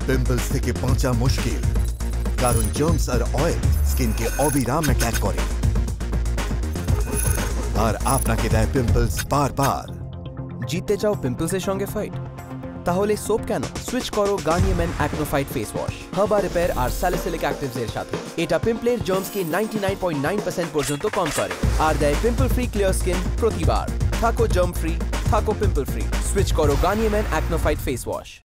Pimples থেকে বাঁচা মুশকিল, কারণ জার্মস আর অয়েল স্কিনকে অবিরাম অ্যাটাক করে আর আপনাকে দেয় পিম্পলস বারবার। জিততে চাও পিম্পলসের সঙ্গে ফাইট? তাহলে সোপ কেন, সুইচ করো Garnier men acno fight face wash herba repair আর স্যালিসিলিক অ্যাক্টিভস এর সাথে। এটা পিম্পলের জার্মসকে 99.9% পর্যন্ত কম করে আর দেয় পিম্পল ফ্রি ক্লিয়ার স্কিন প্রতিবার। থাকো জার্ম ফ্রি, থাকো পিম্পল ফ্রি। সুইচ করো Garnier men acno fight face wash.